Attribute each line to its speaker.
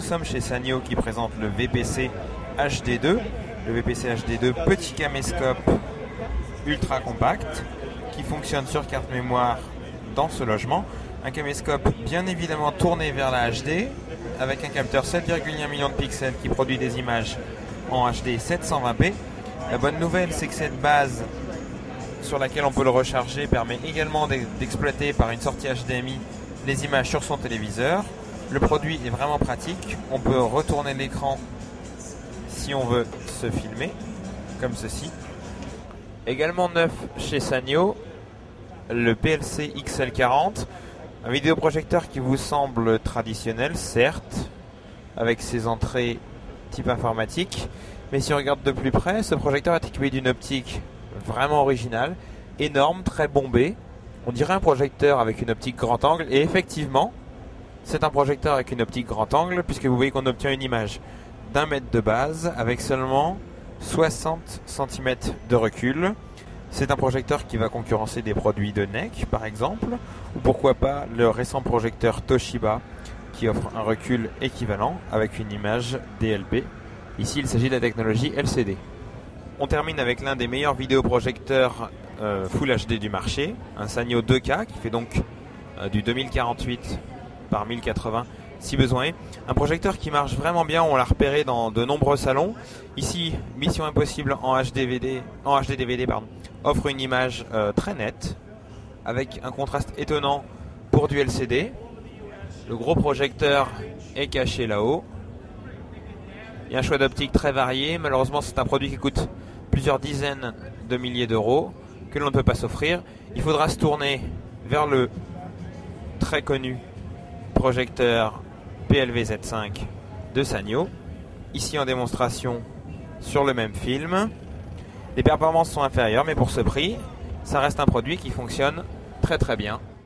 Speaker 1: sommes chez Sanyo qui présente le VPC HD2. Le VPC HD2, petit caméscope ultra compact qui fonctionne sur carte mémoire dans ce logement. Un caméscope bien évidemment tourné vers la HD avec un capteur 7,1 millions de pixels qui produit des images en HD 720p. La bonne nouvelle, c'est que cette base sur laquelle on peut le recharger permet également d'exploiter par une sortie HDMI les images sur son téléviseur. Le produit est vraiment pratique. On peut retourner l'écran si on veut se filmer, comme ceci. Également neuf chez Sanyo, le PLC XL40, un vidéoprojecteur qui vous semble traditionnel, certes, avec ses entrées type informatique, mais si on regarde de plus près, ce projecteur est équipé d'une optique vraiment originale, énorme, très bombée. On dirait un projecteur avec une optique grand angle, et effectivement, c'est un projecteur avec une optique grand angle, puisque vous voyez qu'on obtient une image d'1 mètre de base, avec seulement 60 cm de recul. C'est un projecteur qui va concurrencer des produits de NEC, par exemple, ou pourquoi pas le récent projecteur Toshiba, qui offre un recul équivalent, avec une image DLP. Ici, il s'agit de la technologie LCD. On termine avec l'un des meilleurs vidéoprojecteurs Full HD du marché, un Sanyo 2K qui fait donc du 2048 par 1080 si besoin est. Un projecteur qui marche vraiment bien, on l'a repéré dans de nombreux salons. Ici, Mission Impossible en HD-DVD offre une image très nette avec un contraste étonnant pour du LCD. Le gros projecteur est caché là-haut. Il y a un choix d'optique très varié. Malheureusement, c'est un produit qui coûte plusieurs dizaines de milliers d'euros que l'on ne peut pas s'offrir. Il faudra se tourner vers le très connu projecteur PLV-Z5 de Sanyo. Ici en démonstration sur le même film. Les performances sont inférieures, mais pour ce prix, ça reste un produit qui fonctionne très très bien.